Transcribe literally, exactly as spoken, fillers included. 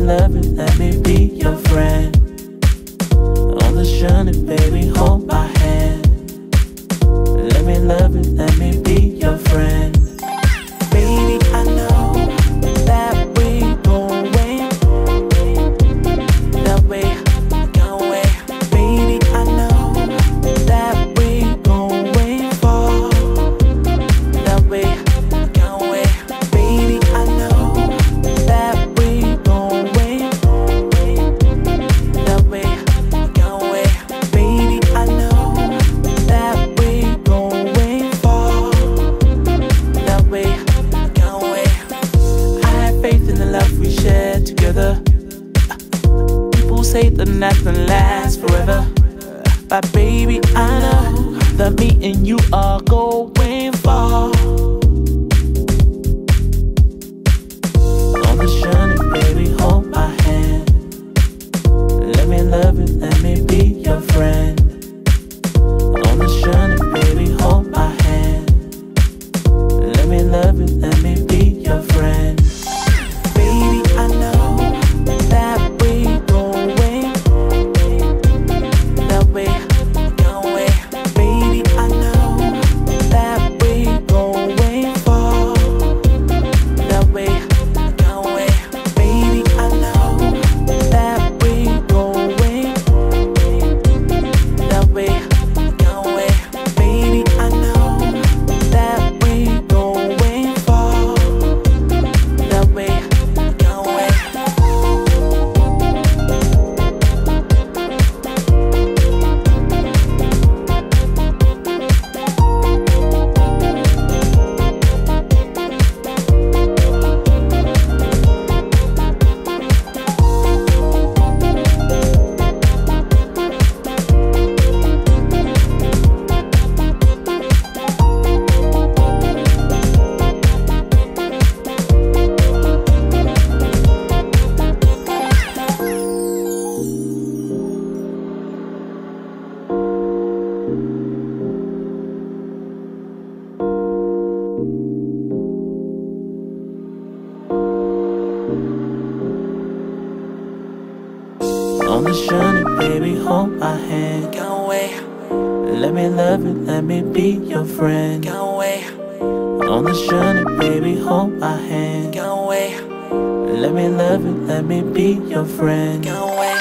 love it, let me be your friend. On the journey, baby, hold my hand. Let me love it, let me be your friend. Baby, I know that we going that way, that way. Baby, I know that we going far, that way, that way. Baby, I know that we going that way, that way. Baby, I know that we going far, that way, that way. I have faith in the love we share together. People say that nothing lasts forever, but baby, I know that me and you are going far. On this journey, baby, hold my hand. Let me love it, let me be your friend. On this journey, baby, hold my hand. Let me love it, let me be your friend. Baby, I know that we going that way, that way. Baby, I know that we going far, that way, that way. Baby, I know that we going that way, that way. Baby, I know that we going far, that way, that way. On this journey, baby, hold my hand. Go away. Let me love it, let me be your friend. Go away. On this journey, baby, hold my hand. Go away. Let me love it, let me be your friend. Go away.